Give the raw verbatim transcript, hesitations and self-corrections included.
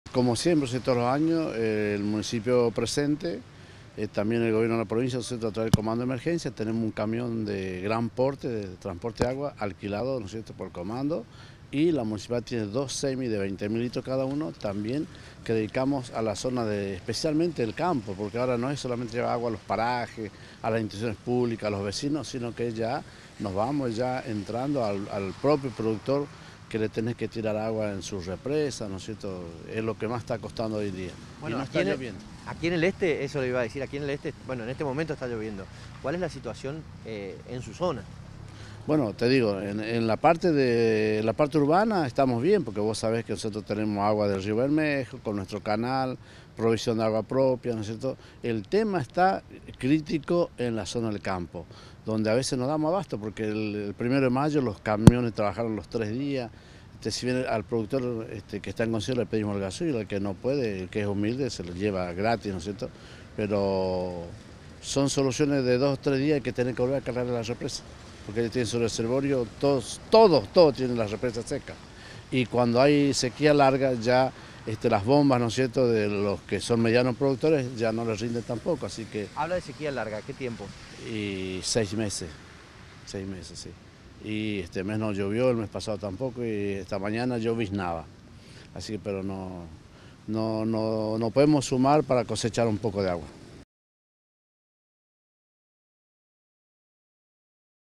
Como siempre, ¿sí? Todos los años, eh, el municipio presente, eh, también el gobierno de la provincia, ¿no es cierto? A través del comando de emergencia, tenemos un camión de gran porte, de transporte de agua, alquilado, ¿no es cierto?, por el comando, y la municipalidad tiene dos semi de veinte mil litros cada uno, también que dedicamos a la zona de, especialmente el campo, porque ahora no es solamente llevar agua a los parajes, a las instituciones públicas, a los vecinos, sino que ya nos vamos ya entrando al, al propio productor, que le tenés que tirar agua en sus represas, ¿no es cierto? Es lo que más está costando hoy día. Bueno, Y no aquí está en, el, lloviendo. aquí en el este, eso le iba a decir, aquí en el este, bueno, en este momento está lloviendo. ¿Cuál es la situación eh, en su zona? Bueno, te digo, en, en la parte de la parte urbana estamos bien, porque vos sabés que nosotros tenemos agua del río Bermejo, con nuestro canal, provisión de agua propia, ¿no es cierto? El tema está crítico en la zona del campo, donde a veces no damos abasto, porque el, el primero de mayo los camiones trabajaron los tres días. Este, si bien al productor este, que está en consigo le pedimos el gasoil, el que no puede, el que es humilde, se lo lleva gratis, ¿no es cierto? Pero son soluciones de dos o tres días que tienen que volver a cargar la represa, porque ellos tienen su reservorio, todos, todos, todos tienen las represas secas. Y cuando hay sequía larga, ya este, las bombas, ¿no es cierto?, de los que son medianos productores, ya no les rinden tampoco, así que... Habla de sequía larga, ¿qué tiempo? Y seis meses, seis meses, sí. Y este mes no llovió, el mes pasado tampoco, y esta mañana lloviznaba. Así que, pero no, no, no, no podemos sumar para cosechar un poco de agua.